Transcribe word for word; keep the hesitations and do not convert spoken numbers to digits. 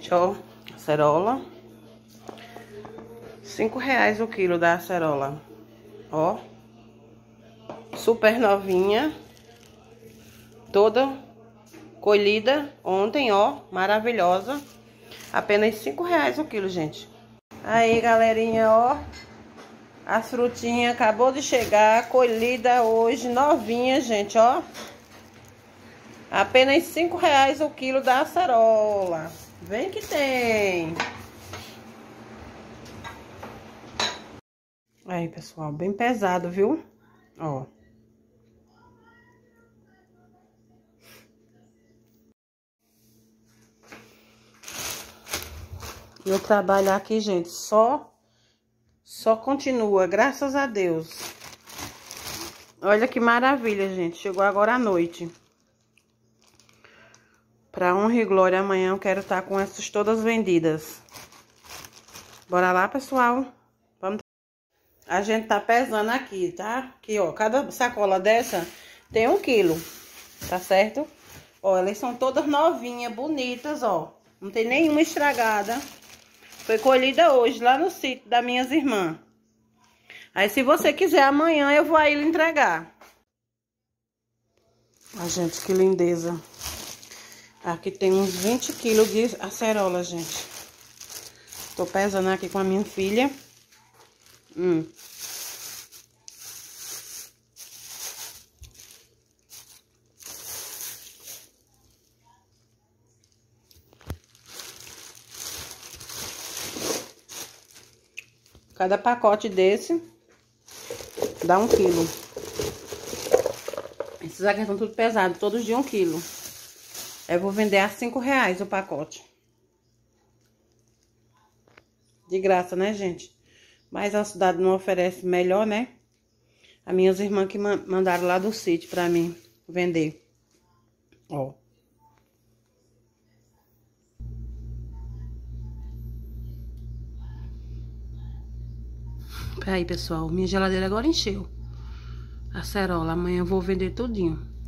Ó, acerola. Cinco reais o quilo da acerola. Ó. Super novinha. Toda colhida ontem, ó. Maravilhosa. Apenas cinco reais o quilo, gente. Aí, galerinha, ó. As frutinhas acabou de chegar. Colhida hoje, novinha, gente, ó. Apenas cinco reais o quilo da acerola. Vem que tem. Aí, pessoal, bem pesado, viu? Ó. Meu trabalho aqui, gente, só, só continua, graças a Deus. Olha que maravilha, gente. Chegou agora à noite. Pra honra e glória, amanhã eu quero estar com essas todas vendidas. Bora lá, pessoal. Vamos. A gente tá pesando aqui, tá? Aqui, ó, cada sacola dessa tem um quilo, tá certo? Ó, elas são todas novinhas, bonitas, ó. Não tem nenhuma estragada. Foi colhida hoje, lá no sítio das minhas irmãs. Aí, se você quiser, amanhã eu vou aí lhe entregar. Ó, gente, que lindeza. Aqui tem uns vinte quilos de acerola, gente. Tô pesando aqui com a minha filha. Hum. Cada pacote desse dá um quilo. Esses aqui estão tudo pesados, todos de um quilo. Eu vou vender a cinco reais o pacote. De graça, né, gente? Mas a cidade não oferece melhor, né? As minhas irmãs que mandaram lá do sítio pra mim vender. Ó. Aí, pessoal, minha geladeira agora encheu. Acerola, amanhã eu vou vender tudinho.